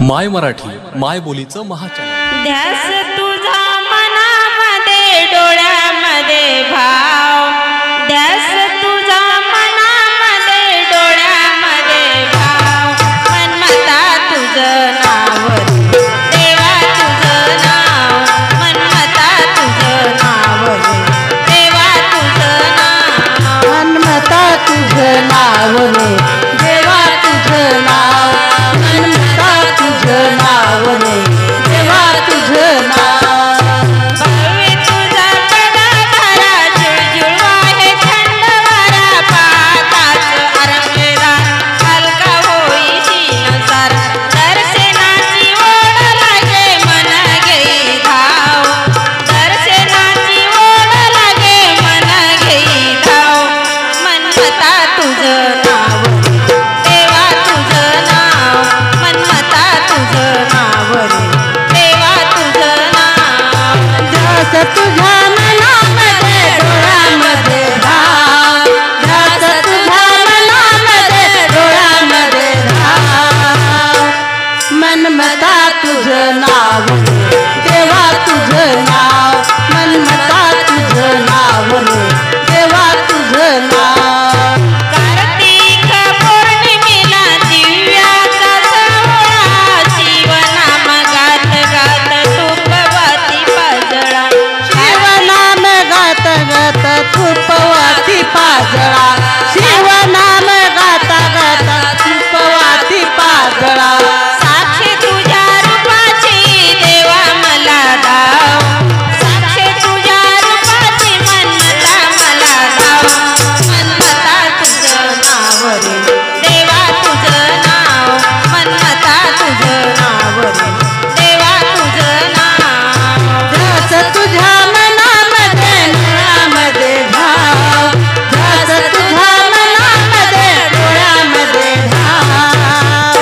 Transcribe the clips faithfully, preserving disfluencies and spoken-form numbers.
माय मराठी माय बोलीचं महाचॅनल। ध्यास तुझा मनामध्ये डोळ्यामध्ये भाव, ध्यास तुझा मनामध्ये डोळ्यामध्ये भाव, मनमता तुझं नाव देवा तुझं नाव, मनमता तुझं नाव देवा तुझं नाव, मनमता तुझं नाव रे देवा तुझं नाव, मनमता तुझं नाव रे देवा तुझं नाव। भव्य तुझा पदधरा झुळझुळ वाहे थंड वारा, पाताच अरंगेरा हलका होई दिनसार, दर्शनाची ओढ लागे मन घेई धाव, दर्शनाची ओढ लागे मन घेई धाव, मनमता तुझं नाव देवा तुझं नाव, मनमता तुझं नाव रे देवा तुझं नाव। ध्यास तुझ्या मनामध्ये डोळ्यामध्ये भाव, ध्यास तुझ्या मनामध्ये डोळ्यामध्ये भाव, मनमता तुझं नाव रे देवा तुझं नाव, मनमता तुझं नाव रे देवा तुझं नाव। कार्तिक पौर्णिमेला दिव्याचा सोहळा, शिवनाम गात गात तुपवाती पाजळा, शिवनाम गात गात तुपवाती पाजळा, शिवनाम गात गात तुपवाती पाजळा। साक्षी तुझ्या रूपाची देवा मला दाव, साक्षी तुझ्या रूपाची मनमता मला दाव, मनमता तुझं नाव रे देवा तुझं नाव, मनमता तुझं नाव रे देवा तुझं नाव। ध्यास तुझ्या मनामध्ये डोळ्यामध्ये भाव, ध्यास तुझ्या मनामध्ये डोळ्यामध्ये भाव,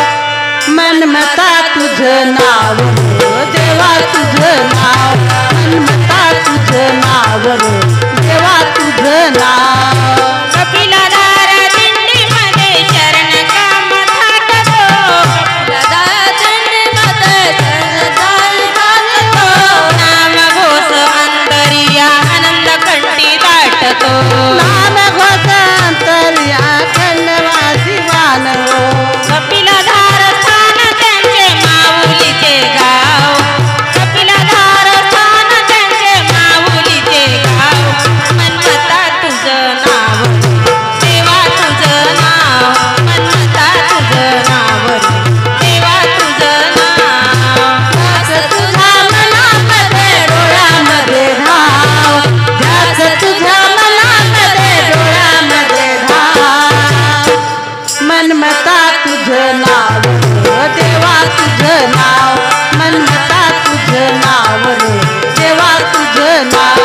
मनमता तुझं नाव रे देवा तुझं नाव, मनमता तुझं नाव रे देवा तुझं नाव। कपिलधार दिंडीमध्ये शरण काम थाटतो, कपिलधार दिंडीमध्ये शरण काम थाटतो, नाम घोष अंतरिया आनंद कंठी दाटतो, नाम घोषांतरिया खंडवासी वानरो, कपिलधार स्थान त्यांचे माऊलीचे गाव, कपिलधार स्थान त्यांचे माऊलीचे गाव, मनमता तुझं नाव देवा तुझं नाव, मनमता तुझं नाव देवा तुझं नाव। ध्यास तुझ्या मनामध्ये डोळ्यामध्ये भाव, ध्यास तुझ्या मनामध्ये डोळ्यामध्ये भाव, मनमता तुझं नाव रे देवा तुझं नाव, मनमता तुझं नाव रे देवा तुझं नाव।